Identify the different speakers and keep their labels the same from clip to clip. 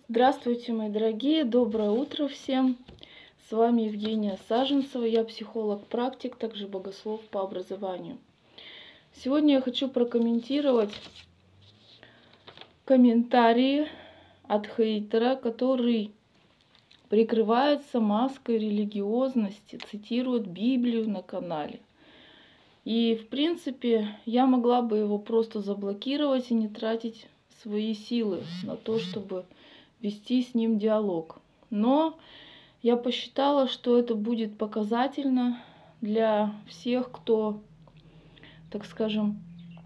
Speaker 1: Здравствуйте, мои дорогие, доброе утро всем. С вами Евгения Саженцева, я психолог-практик, также богослов по образованию. Сегодня я хочу прокомментировать комментарии от хейтера, который прикрывается маской религиозности, цитирует Библию на канале. И, в принципе, я могла бы его просто заблокировать и не тратить свои силы на то, чтобы вести с ним диалог. Но я посчитала, что это будет показательно для всех, кто, так скажем,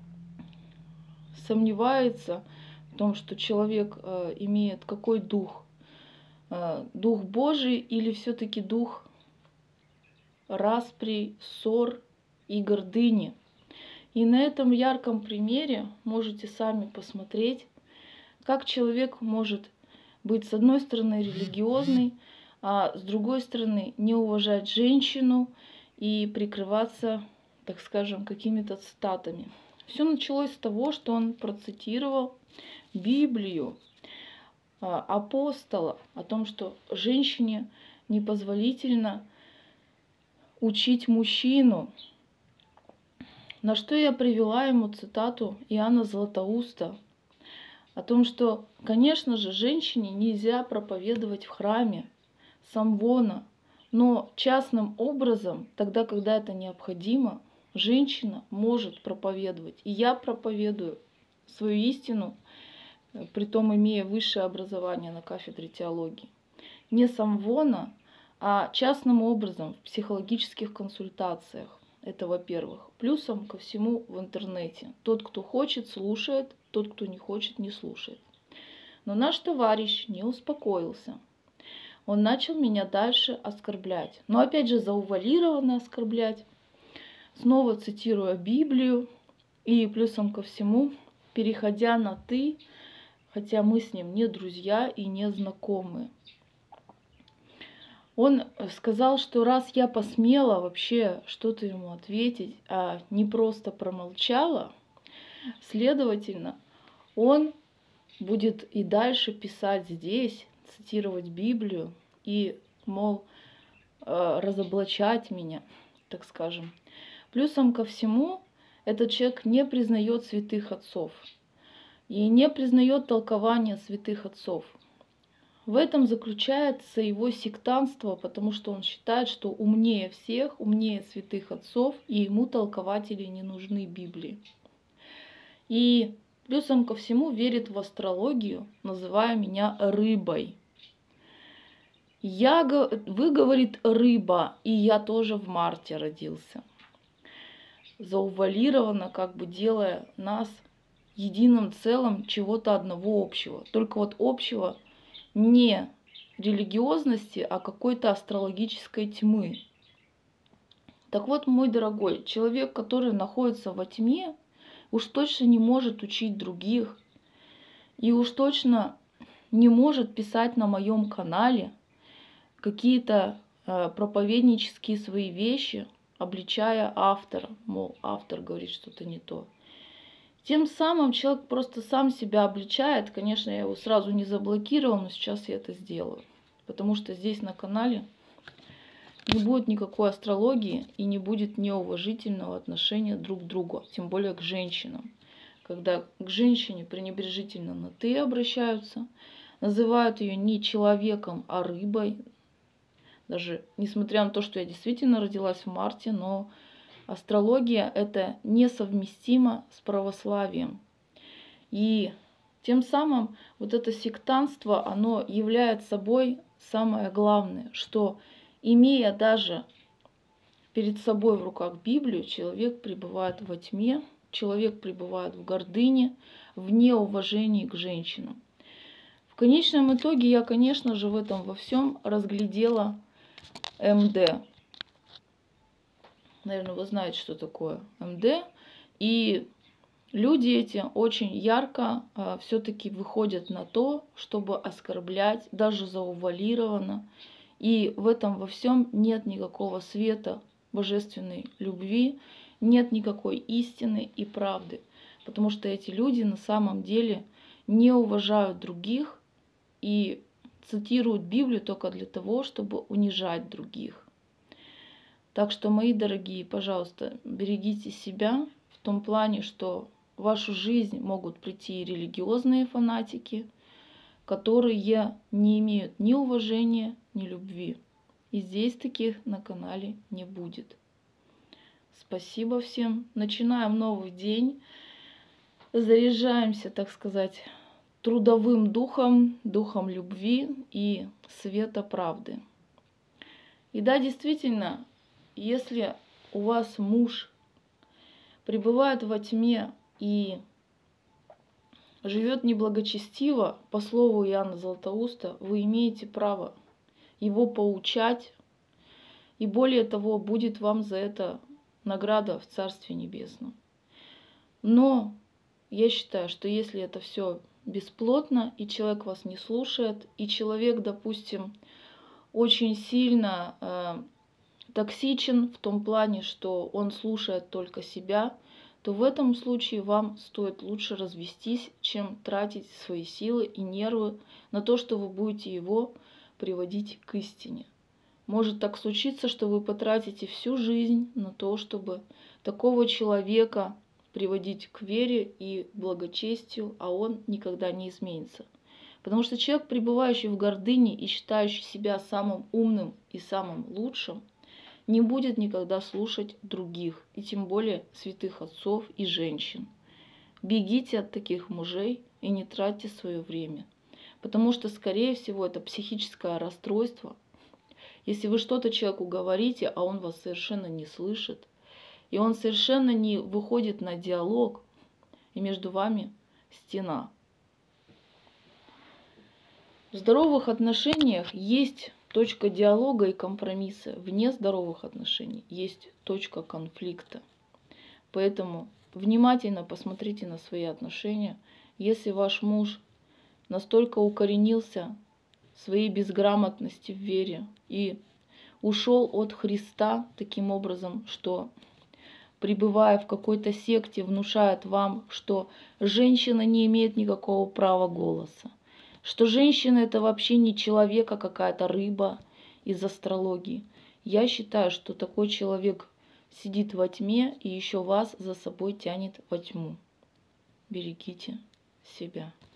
Speaker 1: сомневается в том, что человек имеет какой дух. Дух Божий или все-таки дух распри, ссор и гордыни. И на этом ярком примере можете сами посмотреть, как человек может быть, с одной стороны, религиозный, а с другой стороны, не уважать женщину и прикрываться, так скажем, какими-то цитатами. Все началось с того, что он процитировал Библию апостола о том, что женщине непозволительно учить мужчину. На что я привела ему цитату Иоанна Златоуста о том, что, конечно же, женщине нельзя проповедовать в храме самвона, но частным образом, тогда, когда это необходимо, женщина может проповедовать. И я проповедую свою истину, притом имея высшее образование на кафедре теологии. Не самвона, а частным образом в психологических консультациях. Это во-первых. Плюсом ко всему в интернете. Тот, кто хочет, слушает, тот, кто не хочет, не слушает. Но наш товарищ не успокоился. Он начал меня дальше оскорблять. Но опять же заувалированно оскорблять. Снова цитируя Библию. И плюсом ко всему, переходя на «ты», хотя мы с ним не друзья и не знакомые. Он сказал, что раз я посмела вообще что-то ему ответить, а не просто промолчала, следовательно, он будет и дальше писать здесь, цитировать Библию и, мол, разоблачать меня, так скажем. Плюсом ко всему, этот человек не признает святых отцов и не признает толкования святых отцов. В этом заключается его сектантство, потому что он считает, что умнее всех, умнее святых отцов, и ему толкователи не нужны Библии. И плюсом ко всему верит в астрологию, называя меня рыбой. Вы, говорит, рыба, и я тоже в марте родился. Заувалированно, как бы делая нас единым целым чего-то одного общего. Только вот общего не религиозности, а какой-то астрологической тьмы. Так вот, мой дорогой, человек, который находится во тьме, уж точно не может учить других и уж точно не может писать на моем канале какие-то проповеднические свои вещи, обличая автора, мол, автор говорит что-то не то. Тем самым человек просто сам себя обличает. Конечно, я его сразу не заблокировала, но сейчас я это сделаю. Потому что здесь на канале не будет никакой астрологии и не будет неуважительного отношения друг к другу, тем более к женщинам. Когда к женщине пренебрежительно на «ты» обращаются, называют ее не человеком, а рыбой. Даже несмотря на то, что я действительно родилась в марте, но астрология – это несовместимо с православием. И тем самым вот это сектантство, оно является собой самое главное, что имея даже перед собой в руках Библию, человек пребывает во тьме, человек пребывает в гордыне, в неуважении к женщинам. В конечном итоге я, конечно же, в этом во всем разглядела МД. Наверное, вы знаете, что такое МД. И люди эти очень ярко все-таки выходят на то, чтобы оскорблять, даже заувалированно. И в этом во всем нет никакого света божественной любви, нет никакой истины и правды. Потому что эти люди на самом деле не уважают других и цитируют Библию только для того, чтобы унижать других. Так что, мои дорогие, пожалуйста, берегите себя в том плане, что в вашу жизнь могут прийти религиозные фанатики, которые не имеют ни уважения, ни любви. И здесь таких на канале не будет. Спасибо всем. Начинаем новый день. Заряжаемся, так сказать, трудовым духом, духом любви и света правды. И да, действительно, если у вас муж пребывает во тьме и живет неблагочестиво, по слову Иоанна Златоуста, вы имеете право его поучать, и более того, будет вам за это награда в Царстве Небесном. Но я считаю, что если это все бесплотно, и человек вас не слушает, и человек, допустим, очень сильно токсичен в том плане, что он слушает только себя, то в этом случае вам стоит лучше развестись, чем тратить свои силы и нервы на то, что вы будете его приводить к истине. Может так случиться, что вы потратите всю жизнь на то, чтобы такого человека приводить к вере и благочестию, а он никогда не изменится. Потому что человек, пребывающий в гордыне и считающий себя самым умным и самым лучшим, не будет никогда слушать других, и тем более святых отцов и женщин. Бегите от таких мужей и не тратьте свое время, потому что, скорее всего, это психическое расстройство. Если вы что-то человеку говорите, а он вас совершенно не слышит, и он совершенно не выходит на диалог, и между вами стена. В здоровых отношениях есть точка диалога и компромисса. Вне здоровых отношений есть точка конфликта. Поэтому внимательно посмотрите на свои отношения. Если ваш муж настолько укоренился в своей безграмотности в вере и ушел от Христа таким образом, что, пребывая в какой-то секте, внушает вам, что женщина не имеет никакого права голоса, что женщина это вообще не человек, а какая-то рыба из астрологии. Я считаю, что такой человек сидит во тьме и еще вас за собой тянет во тьму. Берегите себя.